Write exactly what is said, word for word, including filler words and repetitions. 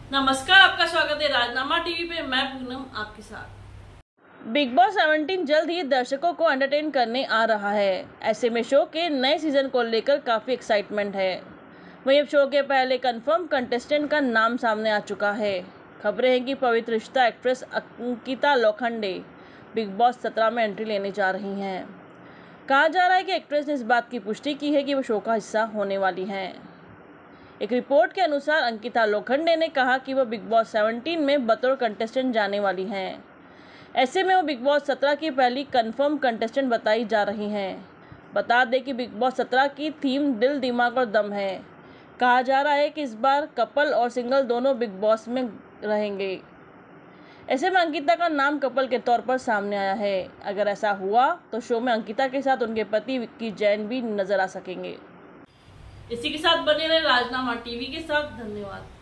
नमस्कार, आपका स्वागत है राजनामा टीवी पे। मैं पूनम आपके साथ। बिग बॉस सत्रह जल्द ही दर्शकों को एंटरटेन करने आ रहा है। ऐसे में शो के नए सीजन को लेकर काफ़ी एक्साइटमेंट है। वहीं अब शो के पहले कंफर्म कंटेस्टेंट का नाम सामने आ चुका है। खबरें हैं कि Pavitra Rishta actress Ankita Lokhande Bigg Boss सत्रह में एंट्री लेने जा रही हैं। कहा जा रहा है कि एक्ट्रेस ने इस बात की पुष्टि की है कि वो शो का हिस्सा होने वाली हैं। एक रिपोर्ट के अनुसार अंकिता लोखंडे ने कहा कि वह बिग बॉस सत्रह में बतौर कंटेस्टेंट जाने वाली हैं। ऐसे में वो बिग बॉस सत्रह की पहली कंफर्म कंटेस्टेंट बताई जा रही हैं। बता दें कि बिग बॉस सत्रह की थीम दिल, दिमाग और दम है। कहा जा रहा है कि इस बार कपल और सिंगल दोनों बिग बॉस में रहेंगे। ऐसे में अंकिता का नाम कपल के तौर पर सामने आया है। अगर ऐसा हुआ तो शो में अंकिता के साथ उनके पति विक्की जैन भी नजर आ सकेंगे। इसी के साथ बने रहे राजनामा टीवी के साथ। धन्यवाद।